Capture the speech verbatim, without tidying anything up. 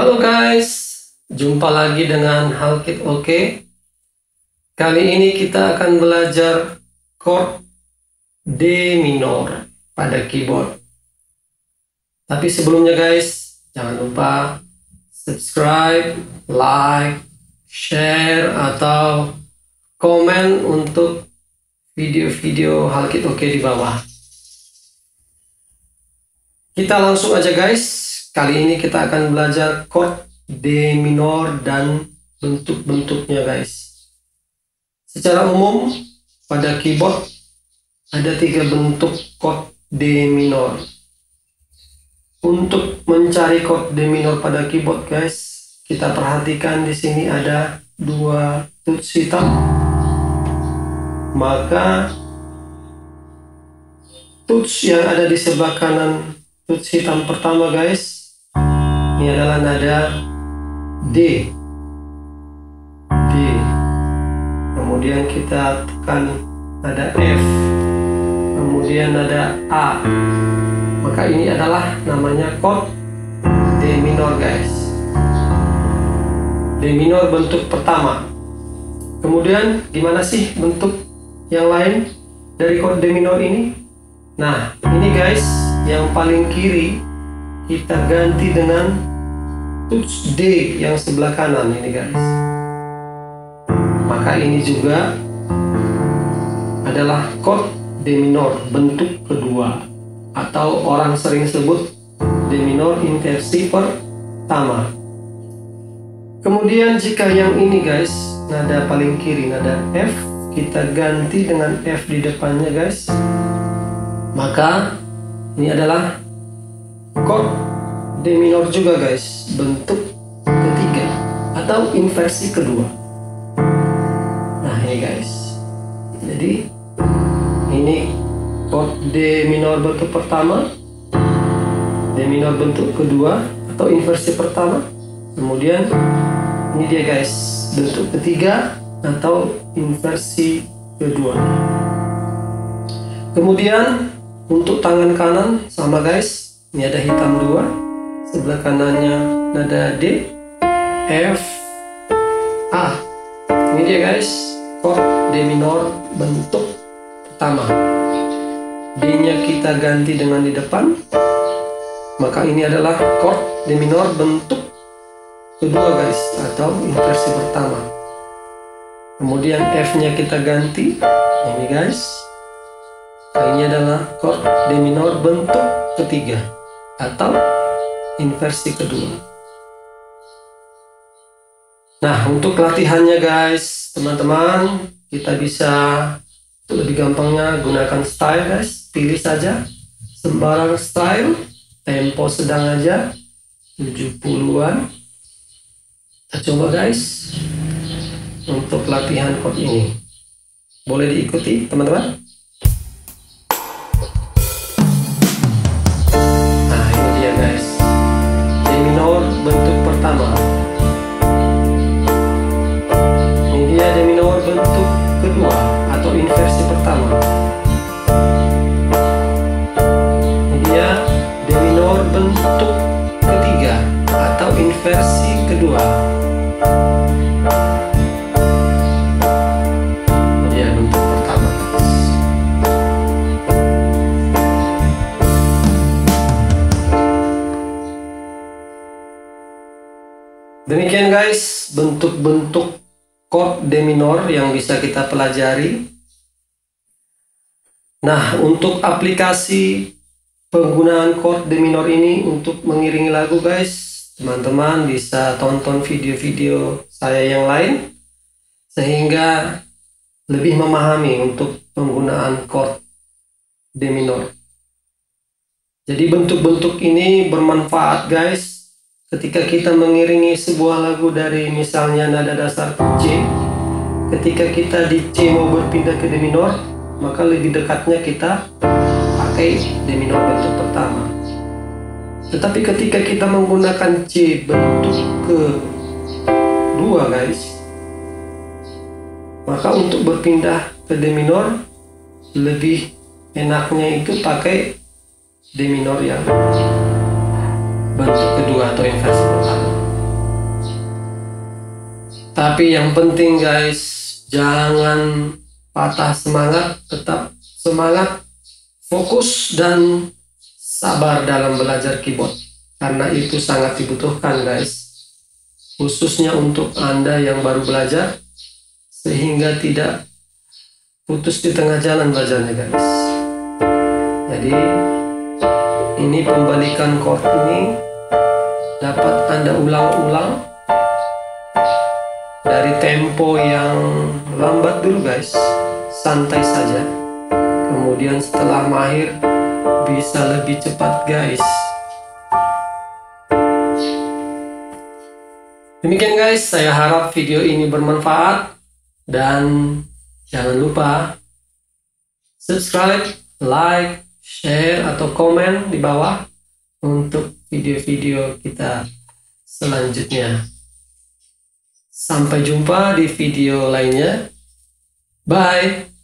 Halo guys, jumpa lagi dengan Halkit Oke. Kali ini kita akan belajar chord D minor pada keyboard. Tapi sebelumnya guys, jangan lupa subscribe, like, share, atau komen untuk video-video Halkit Oke di bawah. Kita langsung aja guys. Kali ini kita akan belajar chord D minor dan bentuk-bentuknya guys. Secara umum pada keyboard ada tiga bentuk chord D minor. Untuk mencari chord D minor pada keyboard guys, kita perhatikan di sini ada dua tuts hitam. Maka tuts yang ada di sebelah kanan tuts hitam pertama guys, ini adalah nada D. D. Kemudian kita tekan nada F. Kemudian nada A. Maka ini adalah namanya chord D minor guys. D minor bentuk pertama. Kemudian gimana sih bentuk yang lain dari chord D minor ini? Nah, ini guys, yang paling kiri kita ganti dengan tuts D yang sebelah kanan ini guys. Maka ini juga adalah chord D minor bentuk kedua, atau orang sering sebut D minor inversi pertama. Kemudian jika yang ini guys, nada paling kiri, nada F, kita ganti dengan F di depannya guys. Maka ini adalah chord D minor juga guys, bentuk ketiga atau inversi kedua. Nah ini guys, jadi ini chord D minor bentuk pertama, D minor bentuk kedua atau inversi pertama. Kemudian ini dia guys, bentuk ketiga atau inversi kedua. Kemudian untuk tangan kanan sama guys, ini ada hitam dua, sebelah kanannya nada D, F, A. Ini dia guys, chord D minor bentuk pertama. D-nya kita ganti dengan di depan, maka ini adalah chord D minor bentuk kedua guys, atau inversi pertama. Kemudian F-nya kita ganti, ini guys. Ini adalah chord D minor bentuk ketiga atau inversi kedua. Nah, untuk latihannya guys, teman-teman, kita bisa untuk lebih gampangnya gunakan style guys. Pilih saja sembarang style, tempo sedang aja, tujuh puluhan. Kita coba guys untuk latihan chord ini. Boleh diikuti teman-teman. Bentuk pertama. Ini dia D minor bentuk kedua atau inversi pertama. Ini dia D minor bentuk ketiga atau inversi kedua. Ini dia bentuk pertama. Demikian guys, bentuk-bentuk chord D minor yang bisa kita pelajari. Nah, untuk aplikasi penggunaan chord D minor ini untuk mengiringi lagu guys, teman-teman bisa tonton video-video saya yang lain, sehingga lebih memahami untuk penggunaan chord D minor. Jadi bentuk-bentuk ini bermanfaat guys ketika kita mengiringi sebuah lagu dari misalnya nada dasar C. Ketika kita di C mau berpindah ke D minor, maka lebih dekatnya kita pakai D minor bentuk pertama. Tetapi ketika kita menggunakan C bentuk kedua guys, maka untuk berpindah ke D minor lebih enaknya itu pakai D minor yang bentuk kedua atau inversi pertama. Tapi yang penting guys, jangan patah semangat, tetap semangat, fokus dan sabar dalam belajar keyboard, karena itu sangat dibutuhkan guys, khususnya untuk Anda yang baru belajar, sehingga tidak putus di tengah jalan belajarnya guys. Jadi ini pembalikan chord ini dapat Anda ulang-ulang dari tempo yang lambat dulu guys, santai saja. Kemudian setelah mahir bisa lebih cepat guys. Demikian guys, saya harap video ini bermanfaat, dan jangan lupa subscribe, like, share, atau komen di bawah untuk video-video kita selanjutnya. Sampai jumpa di video lainnya. Bye.